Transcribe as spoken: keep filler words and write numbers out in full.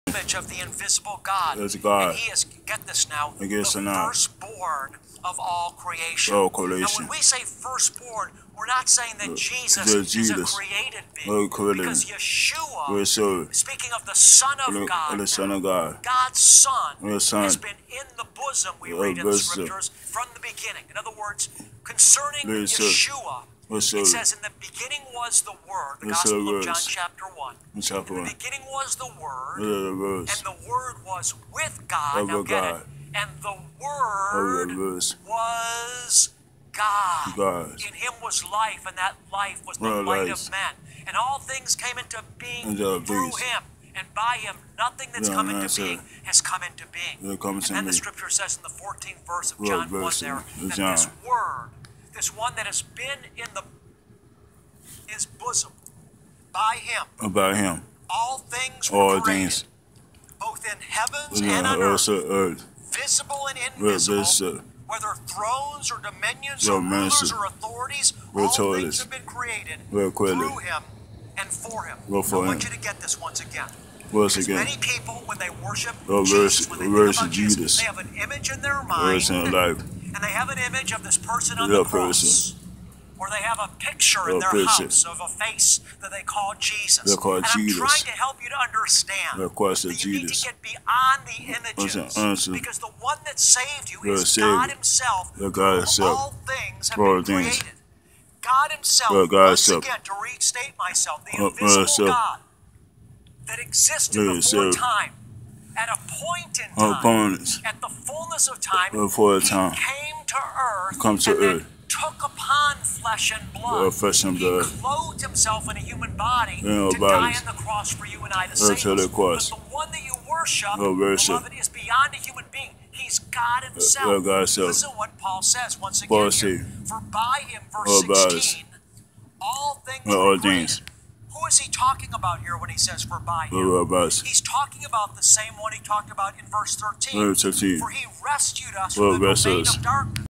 image of the invisible God. That's God. And he is, get this now, I guess the now. firstborn of all creation. All Now, creation. when we say firstborn, we're not saying that Uh, Jesus that is Jesus. a created being. Oh, created. Because Yeshua, We're so speaking of the Son of the, God, the Son of God. God's Son, The Son. has been in the bosom, we The read in the bosom. Scriptures, from the beginning. In other words, concerning The Son. Yeshua, The Son. it says, in the beginning was the Word, the The Gospel Son of John was. chapter one. Chapter In the one. beginning was the Word, The verse. and the Word was with God. Of Now get God. it. And the Of Word the verse. was God. God. In him was life, and that life was the Well, light life. of men. And all things came into being Into through being. him. And by him, nothing that's Yeah, come into that's being it. has come into being. Yeah, come and into then the being. Scripture says in the fourteenth verse of Well, John one verse there, of that John. this Word, this one that has been in the his bosom, by him, About him. all things were All created, things. both in heavens Yeah, and on earth, also earth. visible and Well, invisible, this, uh, whether thrones or dominions well, or rulers mercy. or authorities, Well, all authorities. things have been created Well, created. through him and for him. Well, for I want him. you to get this once again. Once Because again. many people, when they worship Oh, Jesus, verse- when they think verse about Jesus, Jesus. they have an image in their mind, Verse in life. and they have an image of this person on The the cross. person. Or they have a picture in A their picture. house of a face that they call Jesus. They call and Jesus. I'm trying to help you to understand The cross of that you need Jesus. to get beyond the images. Listen, honestly. Because the one that saved you The is Savior. God himself. The God who himself. All things have All been things. created. God himself, The God once himself. again, to restate myself, the Uh, invisible myself. God that existed Yeah, before so- time, at a point in Our time, opponents. at the fullness of time, Before the he time. came to earth Come to and earth. then took upon flesh and blood. Uh, flesh and he blood. clothed himself in a human body In our to bodies. die on the cross for you and I to Uh, save to us. the cross. But the one that you worship, Uh, worship. beloved, is beyond a human being. He's God himself. Uh, God himself. Listen to what Paul says once again Paul here. said, For by him, verse all about us. sixteen, all things Uh, were all created. things. Who is he talking about here when he says for by him? Uh, about us. He's talking about the same one he talked about in verse thirteen. Verse thirteen. For he rescued us Well, from the rescued domain us. of darkness.